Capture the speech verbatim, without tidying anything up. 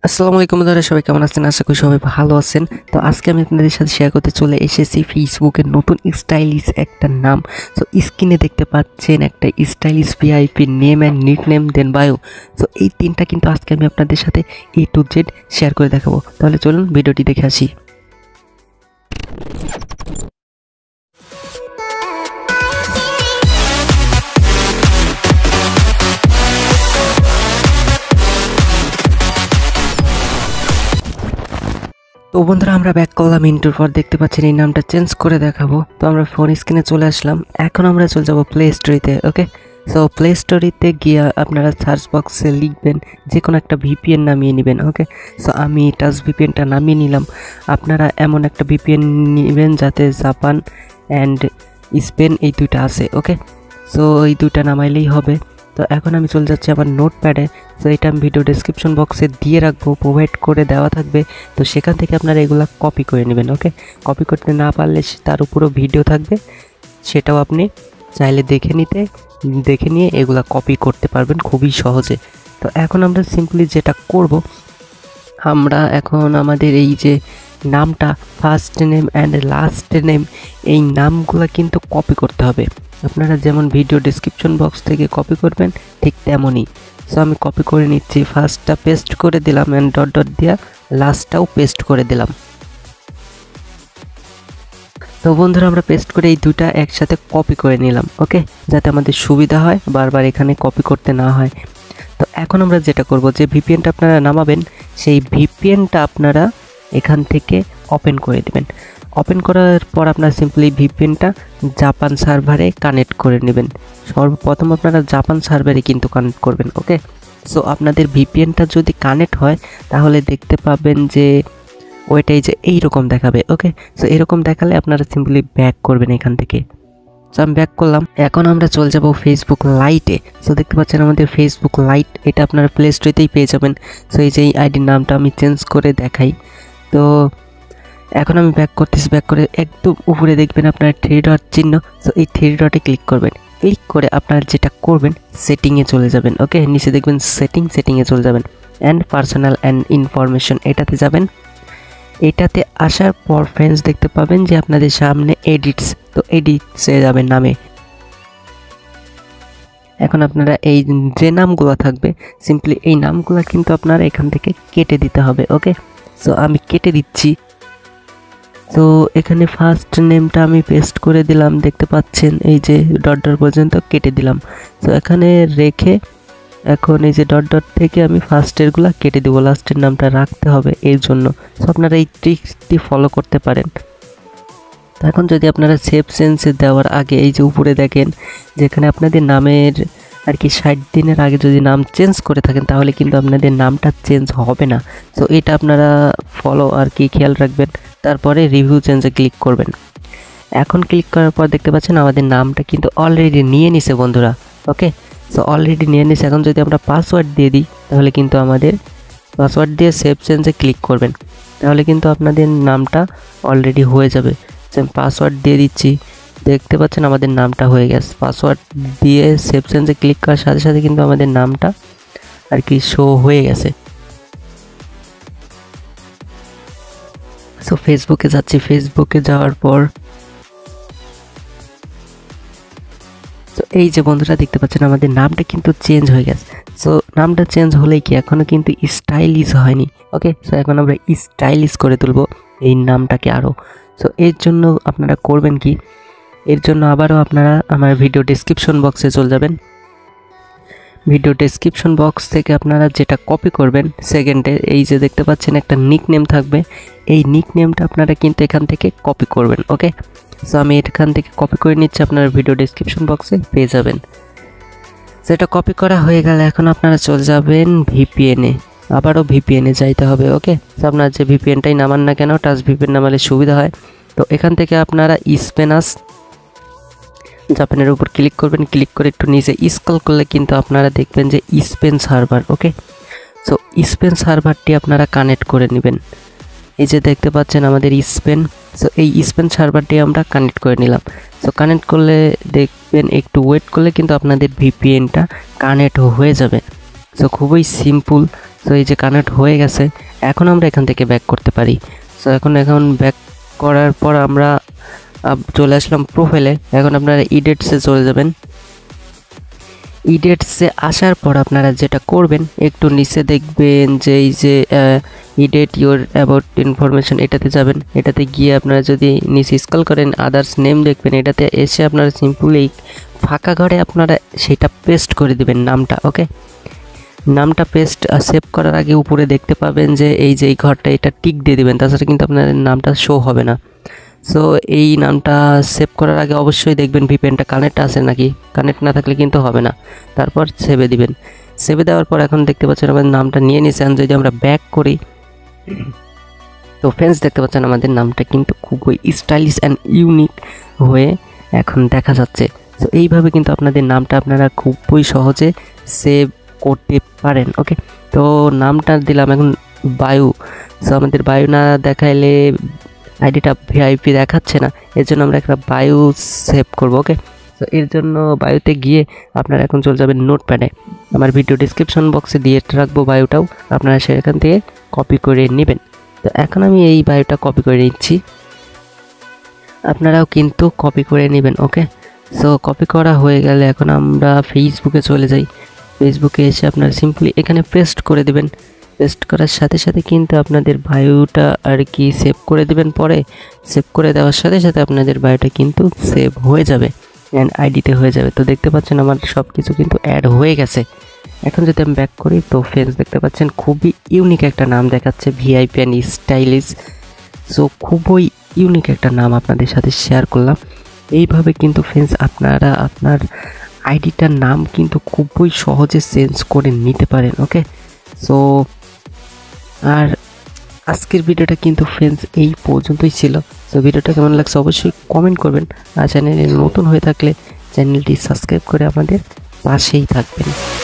আসসালামু আলাইকুম বন্ধুরা, সবাই কেমন আছেন? আশা করি সবাই ভালো আছেন। তো আজকে আমি আপনাদের সাথে শেয়ার করতে চলে এসেছি ফেসবুকের নতুন স্টাইলিশ একটা নাম। সো স্ক্রিনে দেখতে পাচ্ছেন একটা stylish VIP name and nickname then bio. So এই তিনটা কিন্তু আজকে আমি আপনাদের সাথে এ টু জেড শেয়ার করে দেখাবো। তাহলে চলুন ভিডিওটি দেখে আসি। তো বন্ধুরা, আমরা ব্যাক করলাম ইন্টুর পর। দেখতে পাচ্ছেন এই নামটা চেঞ্জ করে দেখাবো। তো আমরা ফোন স্ক্রিনে চলে আসলাম। এখন আমরা চলে যাবো প্লে স্টোরিতে। ওকে, সো প্লে স্টোরিতে গিয়ে আপনারা সার্চ বক্সে লিখবেন যে কোনো একটা ভিপিএন নামিয়ে নেবেন। ওকে, সো আমি টাচ ভিপিএনটা নামিয়ে নিলাম। আপনারা এমন একটা ভিপিএন নেবেন যাতে জাপান অ্যান্ড স্পেন এই দুইটা আছে। ওকে, সো এই দুইটা নামাইলেই হবে। তো এখন আমি চলে যাচ্ছি আমার নোটপ্যাডে। তো এটা আমি ভিডিও ডেসক্রিপশন বক্সে দিয়ে রাখবো, প্রোভাইড করে দেওয়া থাকবে। তো সেখান থেকে আপনারা এগুলো কপি করে নেবেন। ওকে, কপি করতে না পারলে তার উপরও ভিডিও থাকবে, সেটাও আপনি চাইলে দেখে নিতে দেখে নিয়ে এগুলা কপি করতে পারবেন খুবই সহজে। তো এখন আমরা সিম্পলি যেটা করব, আমরা এখন আমাদের এই যে নামটা first name and last name, এই নামগুলো কিন্তু কপি করতে হবে। আপনারা যেমন ভিডিও ডেসক্রিপশন বক্স থেকে কপি করবেন ঠিক তেমনই। সো আমি কপি করে নিচ্ছি, ফার্স্টটা পেস্ট করে দিলাম অ্যান্ড ডট ডট দিয়া লাস্টটাও পেস্ট করে দিলাম। তো বন্ধুরা, আমরা পেস্ট করে এই দুটা একসাথে কপি করে নিলাম। ওকে, যাতে আমাদের সুবিধা হয়, বারবার এখানে কপি করতে না হয়। তো এখন আমরা যেটা করব, যে ভিপিএনটা আপনারা নামাবেন সেই ভিপিএনটা আপনারা এখান থেকে ওপেন করে দেবেন। ওপেন করার পর আপনারা সিম্পলি ভিপিএনটা জাপান সার্ভারে কানেক্ট করে নেবেন। সর্বপ্রথম আপনারা জাপান সার্ভারে কিন্তু কানেক্ট করবেন। ওকে, সো আপনাদের ভিপিএনটা যদি কানেক্ট হয় তাহলে দেখতে পাবেন যে ওইটাই যে এইরকম দেখাবে। ওকে, সো এরকম দেখালে আপনারা সিম্পলি ব্যাক করবেন এখান থেকে। সো আমি ব্যাক করলাম। এখন আমরা চলে যাব ফেসবুক লাইটে। সো দেখতে পাচ্ছেন আমাদের ফেসবুক লাইট, এটা আপনারা প্লে স্টোরেতেই পেয়ে যাবেন। সো এই যে এই আইডির নামটা আমি চেঞ্জ করে দেখাই। তো এখন আমি ব্যাক করতেছি। ব্যাক করে একদম উপরে দেখবেন আপনার থ্রি ডট চিহ্ন। সো এই থ্রি ডটে ক্লিক করবেন। ক্লিক করে আপনারা যেটা করবেন, সেটিংয়ে চলে যাবেন। ওকে, নিচে দেখবেন সেটিং, সেটিংয়ে চলে যাবেন অ্যান্ড পার্সোনাল অ্যান্ড ইনফরমেশন, এটাতে যাবেন। এটাতে আসার পর ফ্রেন্ডস দেখতে পাবেন যে আপনাদের সামনে এডিটস, তো এডিটসে যাবেন নামে। এখন আপনারা এই যে নামগুলো থাকবে সিম্পলি এই নামগুলো কিন্তু আপনারা এখান থেকে কেটে দিতে হবে। ওকে, সো আমি কেটে দিচ্ছি। তো এখানে ফার্স্ট নেমটা আমি পেস্ট করে দিলাম, দেখতে পাচ্ছেন এই যে ডট ডট পর্যন্ত কেটে দিলাম। তো এখানে রেখে এখন এই যে ডট ডট থেকে আমি ফার্স্টেরগুলো কেটে দেবো, লাস্টের নামটা রাখতে হবে এর জন্য। সো আপনারা এই ট্রিকটি ফলো করতে পারেন। তো এখন যদি আপনারা সেভ চেঞ্জে দেওয়ার আগে এই যে উপরে দেখেন যেখানে আপনাদের নামের আর কি ষাট দিনের আগে যদি নাম চেঞ্জ করে থাকেন তাহলে কিন্তু আপনাদের নামটা চেঞ্জ হবে না। তো এটা আপনারা ফলো আর কি খেয়াল রাখবেন। তারপরে রিভিউ চেঞ্জে ক্লিক করবেন। এখন ক্লিক করার পর দেখতে পাচ্ছেন আমাদের নামটা কিন্তু অলরেডি নিয়ে নিছে বন্ধুরা। ওকে, সো অলরেডি নিয়ে নিছে। এখন যদি আমরা পাসওয়ার্ড দিয়ে দিই তাহলে কিন্তু আমাদের পাসওয়ার্ড দিয়ে সেভ চেঞ্জে ক্লিক করবেন, তাহলে কিন্তু আপনাদের নামটা অলরেডি হয়ে যাবে। আমি পাসওয়ার্ড দিয়ে দিচ্ছি, দেখতে পাচ্ছেন আমাদের নামটা হয়ে গেছে। পাসওয়ার্ড দিয়ে সেভ চেঞ্জে ক্লিক করার সাথে সাথে কিন্তু আমাদের নামটা আর কি শো হয়ে গেছে। সো ফেসবুকে যাচ্ছি। ফেসবুকে যাওয়ার পর তো এই যে বন্ধুরা দেখতে পাচ্ছেন আমাদের নামটা কিন্তু চেঞ্জ হয়ে গেছে। সো নামটা চেঞ্জ হলেই কি এখনও কিন্তু স্টাইলিশ হয়নি। ওকে, সো এখন আমরা স্টাইলিশ করে তুলবো এই নামটাকে আরও। সো এর জন্য আপনারা করবেন কি, এর জন্য আবারও আপনারা আমার ভিডিও ডেসক্রিপশন বক্সে চলে যাবেন। ভিডিও ডেসক্রিপশন বক্স থেকে আপনারা যেটা কপি করবেন সেকেন্ডে এই যে দেখতে পাচ্ছেন একটা নিক নেম থাকবে, এই নিক নেমটা আপনারা কিন্তু এখান থেকে কপি করবেন। ওকে, সো আমি এখান থেকে কপি করে নিচ্ছি, আপনারা ভিডিও ডেসক্রিপশন বক্সে পেয়ে যাবেন। সেটা কপি করা হয়ে গেলে এখন আপনারা চলে যাবেন ভিপিএনে, আবারও ভিপিএনে যাইতে হবে। ওকে, তো আপনার যে ভিপিএনটাই নামান না কেন টাচ ভিপিএন নামালে সুবিধা হয়। তো এখান থেকে আপনারা স্পেনাস জাপানের উপর ক্লিক করবেন। ক্লিক করে একটু নিচে স্ক্রল করলে কিন্তু আপনারা দেখবেন যে Spain server. Okay, so Spain সার্ভারটি আপনারা কানেক্ট করে নেবেন। এই যে দেখতে পাচ্ছেন আমাদের স্পেন, সো এই স্পেন সার্ভারটি আমরা কানেক্ট করে নিলাম। সো কানেক্ট করলে দেখবেন একটু ওয়েট করলে কিন্তু আপনাদের ভিপিএনটা কানেক্ট হয়ে যাবে। সো খুবই সিম্পল। সো এই যে কানেক্ট হয়ে গেছে, এখন আমরা এখান থেকে ব্যাক করতে পারি। সো এখন এখন ব্যাক করার পর আমরা চলে আসলাম প্রোফাইলে। এখন আপনারা ইডেটসে চলে যাবেন। ইডেটসে আসার পর আপনারা যেটা করবেন, একটু নিচে দেখবেন যে এই যে ইডেট ইউর অ্যাবাউট ইনফরমেশন, এটাতে যাবেন। এটাতে গিয়ে আপনারা যদি নিচে স্ক্রল করেন আদার্স নেম দেখবেন। এটাতে এসে আপনারা সিম্পলি ফাঁকা ঘরে আপনারা সেটা পেস্ট করে দিবেন নামটা। ওকে, নামটা পেস্ট সেভ করার আগে উপরে দেখতে পাবেন যে এই যে এই ঘরটা, এটা টিক দিয়ে দিবেন, তাছাড়া কিন্তু আপনার নামটা শো হবে না। সো এই নামটা সেভ করার আগে অবশ্যই দেখবেন ভিপিএনটা কানেক্ট আছে নাকি, কানেক্ট না থাকলে কিন্তু হবে না। তারপর সেভে দিবেন। সেভে দেওয়ার পর এখন দেখতে পাচ্ছেন আমাদের নামটা নিয়ে নিয়েছেন। যদি আমরা ব্যাক করি তো ফ্রেন্ডস দেখতে পাচ্ছেন আমাদের নামটা কিন্তু খুবই স্টাইলিশ অ্যান্ড ইউনিক হয়ে এখন দেখা যাচ্ছে। তো এইভাবে কিন্তু আপনাদের নামটা আপনারা খুবই সহজে সেভ করতে পারেন। ওকে, তো নামটা দিলাম এখন বায়ু। সো আমাদের বায়ু না দেখাইলে আইডিটা ভিআইপি দেখাচ্ছে না, এর জন্য আমরা একটা বায়ু সেভ করব। ওকে, তো এর জন্য বায়ুতে গিয়ে আপনারা এখন চলে যাবেন নোটপ্যাডে। আমার ভিডিও ডিসক্রিপশন বক্সে দিয়ে রাখবো বায়ুটাও, আপনারা সেখান থেকে কপি করে নেবেন। তো এখন আমি এই বায়ুটা কপি করে নিচ্ছি, আপনারাও কিন্তু কপি করে নেবেন। ওকে, সো কপি করা হয়ে গেলে এখন আমরা ফেসবুকে চলে যাই। ফেসবুকে এসে আপনারা সিম্পলি এখানে পেস্ট করে দেবেন। পেস্ট করার সাথে সাথে কিন্তু আপনাদের বায়োটা আর কি সেভ করে দেবেন। পরে সেভ করে দেওয়ার সাথে সাথে আপনাদের বায়োটা কিন্তু সেভ হয়ে যাবে অ্যান্ড আইডিতে হয়ে যাবে। তো দেখতে পাচ্ছেন আমার সব কিছু কিন্তু অ্যাড হয়ে গেছে। এখন যদি আমি ব্যাক করি তো ফ্রেন্ডস দেখতে পাচ্ছেন খুবই ইউনিক একটা নাম দেখাচ্ছে, ভিআইপি অ্যান্ড স্টাইলিশ। সো খুবই ইউনিক একটা নাম আপনাদের সাথে শেয়ার করলাম। এইভাবে কিন্তু ফ্রেন্ডস আপনারা আপনার আইডিটার নাম কিন্তু খুবই সহজে চেঞ্জ করে নিতে পারেন। ওকে, সো আর আজকের ভিডিওটা কিন্তু ফ্রেন্ডস এই পর্যন্তই ছিল। সো ভিডিওটা কেমন লাগছে অবশ্যই কমেন্ট করবেন, আর চ্যানেলে নতুন হয়ে থাকলে চ্যানেলটি সাবস্ক্রাইব করে আমাদের পাশেই থাকবেন।